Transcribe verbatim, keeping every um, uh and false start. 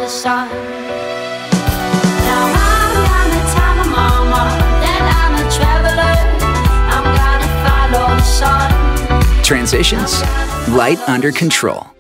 sun. Now I'm gonna tell my mama that I'm a traveler. I'm gonna follow the sun. Transitions, light under control.